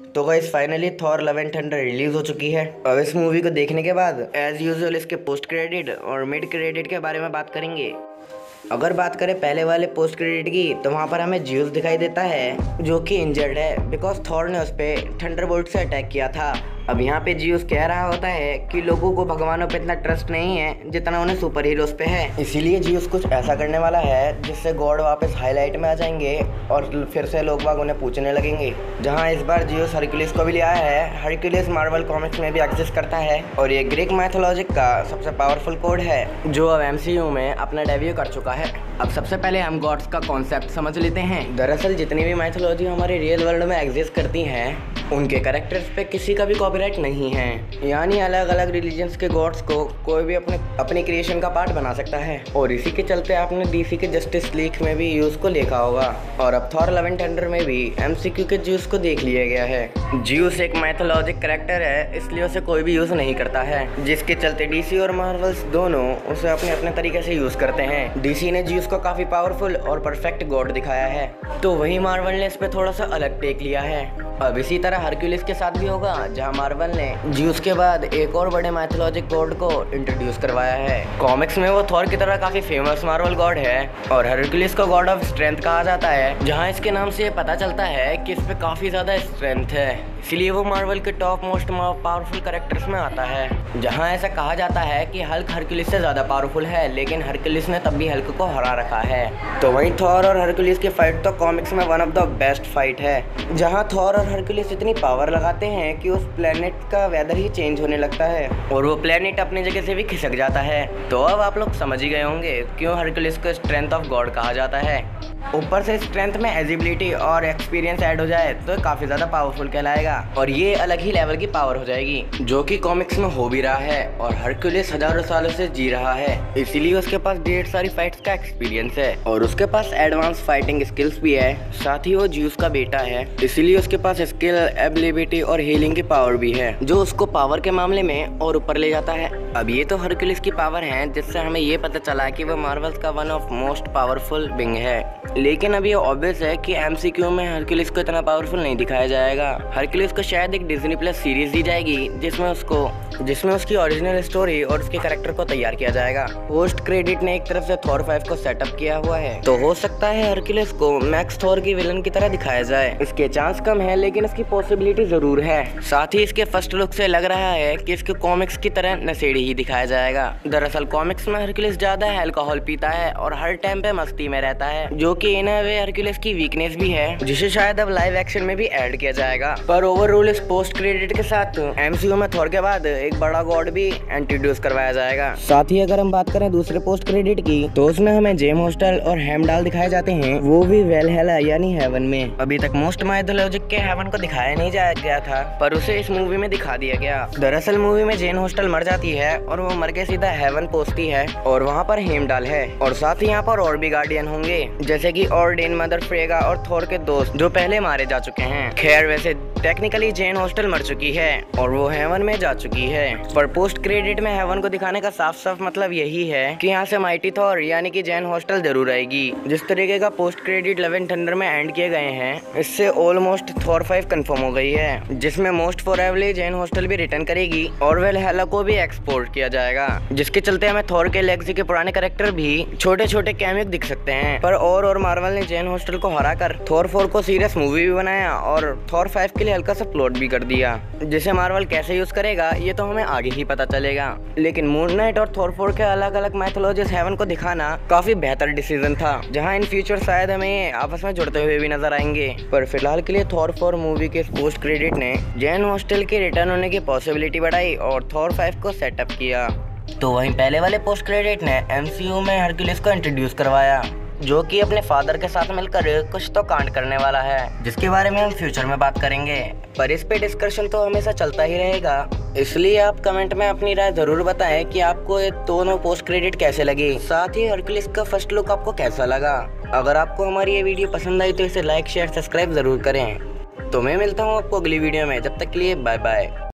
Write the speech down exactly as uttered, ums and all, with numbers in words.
तो guys finally Thor love and thunder release हो चुकी है। अब इस मूवी को देखने के बाद एज यूजुअल इसके पोस्ट क्रेडिट और मिड क्रेडिट के बारे में बात करेंगे। अगर बात करें पहले वाले पोस्ट क्रेडिट की तो वहाँ पर हमें ज्यूस दिखाई देता है जो कि इंजर्ड है बिकॉज थॉर ने उस पर थंडरबोल्ट से अटैक किया था। अब यहाँ पे ज्यूस कह रहा होता है कि लोगों को भगवानों पे इतना ट्रस्ट नहीं है जितना उन्हें सुपर हीरोज पे है, इसीलिए ज्यूस कुछ ऐसा करने वाला है जिससे गॉड वापस हाईलाइट में आ जाएंगे और फिर से लोग बाग उन्हें पूछने लगेंगे। जहाँ इस बार ज्यूस हरक्यूलिस को भी ले आया है। हरक्यूलिस मार्वल कॉमिक्स में भी एग्जिस्ट करता है और ये ग्रीक माइथोलॉजिक का सबसे पावरफुल कोड है जो अब एमसीयू में अपना डेब्यू कर चुका है। अब सबसे पहले हम गॉड्स का कॉन्सेप्ट समझ लेते हैं। दरअसल जितनी भी माइथोलॉजी हमारे रियल वर्ल्ड में एग्जिस्ट करती हैं उनके कैरेक्टर्स पे किसी का भी कॉपीराइट नहीं है, यानी अलग अलग रिलीजन्स के गॉड्स को कोई भी अपने अपनी क्रिएशन का पार्ट बना सकता है। और इसी के चलते आपने डीसी के जस्टिस लीग में भी यूज को देखा होगा और अब थॉर लव एंड थंडर में भी एमसीयू के ज्यूस को देख लिया गया है। ज्यूस एक माइथोलॉजिक कैरेक्टर है इसलिए उसे कोई भी यूज नहीं करता है, जिसके चलते डीसी और मार्वल्स दोनों उसे अपने अपने तरीके से यूज करते हैं। डीसी ने ज्यूस को काफी पावरफुल और परफेक्ट गॉड दिखाया है तो वही मार्वल ने इस पे थोड़ा सा अलग टेक लिया है। अब इसी तरह हरक्यूलिस के साथ भी होगा जहां मार्वल ने ज्यूस के बाद एक और बड़े माइथोलॉजिक गॉड को इंट्रोड्यूस करवाया है। कॉमिक्स में वो थॉर की तरह काफी फेमस मार्वल गॉड है और हरक्यूलिस को गॉड ऑफ स्ट्रेंथ कहा जाता है, जहां इसके नाम से ये पता चलता है कि इस पे काफी ज्यादा स्ट्रेंथ है, इसलिए वो मार्वल के टॉप मोस्ट पावरफुल कैरेक्टर्स में आता है। जहां ऐसा कहा जाता है कि हल्क हरक्यूलिस से ज्यादा पावरफुल है लेकिन हरक्यूलिस ने तब भी हल्क को हरा रखा है। तो वहीं थॉर और हरक्यूलिस की फाइट तो कॉमिक्स में one of the best fight है, जहां थॉर और हरक्यूलिस इतनी पावर लगाते हैं कि उस प्लेनेट का वेदर ही चेंज होने लगता है और वो प्लेनेट अपनी जगह से भी खिसक जाता है। तो अब आप लोग समझ ही गए होंगे क्यों हरक्यूलिस को स्ट्रेंथ ऑफ गॉड कहा जाता है। ऊपर से स्ट्रेंथ में एजिबिलिटी और एक्सपीरियंस ऐड हो जाए तो काफ़ी ज़्यादा पावरफुल कहलाएगा और ये अलग ही लेवल की पावर हो जाएगी, जो कि कॉमिक्स में हो भी रहा है और हरक्यूलिस हजारों सालों से जी रहा है, इसीलिए उसके पास ढेर सारी फाइट्स का एक्सपीरियंस है और उसके पास एडवांस फाइटिंग स्किल्स भी है। साथ ही वो ज्यूस का बेटा है इसीलिए उसके पास स्किल, एबिलिटी और हीलिंग की पावर भी है जो उसको पावर के मामले में और ऊपर ले जाता है। अब ये तो हरक्यूलिस की पावर है जिससे हमें ये पता चला कि वो मार्वल्स का one of most powerful being है, लेकिन अब ये ऑब्वियस है कि एमसीयू में हरक्यूलिस को इतना पावरफुल नहीं दिखाया जाएगा। हरक्यूलिस को शायद एक डिज्नी प्लस सीरीज दी जाएगी जिसमें उसको जिसमें उसकी ओरिजिनल स्टोरी और उसके कैरेक्टर को तैयार किया जाएगा। पोस्ट क्रेडिट ने एक तरफ से थॉर फाइव को सेटअप किया हुआ है तो हो सकता है हरक्यूलिस को मैक्स थॉर की विलन की तरह दिखाया जाए। इसके चांस कम है लेकिन इसकी पॉसिबिलिटी जरूर है। साथ ही इसके फर्स्ट लुक से लग रहा है कि इसके कॉमिक्स की तरह नशेड़ी ही दिखाया जाएगा। दरअसल कॉमिक्स में हरक्यूलिस ज्यादा अल्कोहल पीता है और हर टाइम पे मस्ती में रहता है, जो कि इन वे हरक्यूलिस की वीकनेस भी है जिसे शायद अब लाइव एक्शन में भी ऐड किया जाएगा। पर ओवरऑल इस पोस्ट क्रेडिट के साथ एमसीयू में थॉर के बाद एक बड़ा गॉड भी इंट्रोड्यूस करवाया जाएगा। साथ ही अगर हम बात करें दूसरे पोस्ट क्रेडिट की तो उसमें हमें जेम हॉस्टल और हेमडाल दिखाए जाते हैं, वो भी वेलहेला यानी हेवन में। अभी तक मोस्ट माइथोलॉजिक के हेवन को दिखाया नहीं जाया गया था पर उसे इस मूवी में दिखा दिया गया। दरअसल मूवी में जेन हॉस्टल मर जाती है और वो मर के सीधा हेवन पहुंचती है और वहाँ पर हेमडाल है और साथ ही यहाँ पर और भी गार्डियन होंगे जैसे कि ऑर्डेन, मदर फ्रेगा और थॉर के दोस्त जो पहले मारे जा चुके हैं। खैर वैसे टेक्निकली जेन हॉस्टल मर चुकी है और वो हेवन में जा चुकी है, पर पोस्ट क्रेडिट में हेवन को दिखाने का साफ साफ मतलब यही है कि यहाँ से माइटी थॉर यानी कि जेन हॉस्टल जरूर आएगी। जिस तरीके का post credit love and thunder में एंड किए गए हैं इससे ऑलमोस्ट थॉर फाइव कंफर्म हो गई है, जिसमें मोस्ट प्रोबेबली जेन हॉस्टल भी रिटर्न करेगी और वेलहेला को भी एक्सपोर्ट किया जाएगा, जिसके चलते हमें थॉर के लेगेसी के पुराने कैरेक्टर भी छोटे छोटे कैमियो दिख सकते हैं। पर और और मार्वल ने जेन हॉस्टल को हराकर थॉर फोर को सीरियस मूवी भी बनाया और थॉर फाइव के लिए हल्का सा प्लॉट भी कर दिया, जिसे मार्वल कैसे यूज करेगा ये तो हमें आगे ही पता चलेगा। लेकिन मून नाइट और थॉर फोर के अलग अलग मैथोलॉजीज हेवन को दिखाना काफी बेहतर डिसीजन था, जहां इन फ्यूचर शायद हमें आपस में जुड़ते हुए भी नजर आएंगे। पर फिलहाल के लिए थॉर फोर मूवी के पोस्ट क्रेडिट ने जेन हॉस्टल के रिटर्न होने की पॉसिबिलिटी बढ़ाई और थॉर फाइव को सेटअप किया। तो वहीं पहले वाले पोस्ट क्रेडिट ने एमसीयू में हरक्यूलिस को इंट्रोड्यूस करवाया जो कि अपने फादर के साथ मिलकर कुछ तो कांड करने वाला है, जिसके बारे में हम फ्यूचर में बात करेंगे। पर इस पे डिस्कशन तो हमेशा चलता ही रहेगा, इसलिए आप कमेंट में अपनी राय जरूर बताएं कि आपको ये दोनों पोस्ट क्रेडिट कैसे लगे। साथ ही हरक्यूलिस का फर्स्ट लुक आपको कैसा लगा। अगर आपको हमारी ये वीडियो पसंद आई तो इसे लाइक, शेयर, सब्सक्राइब जरूर करें। तो मैं मिलता हूँ आपको अगली वीडियो में, जब तक के लिए बाय बाय।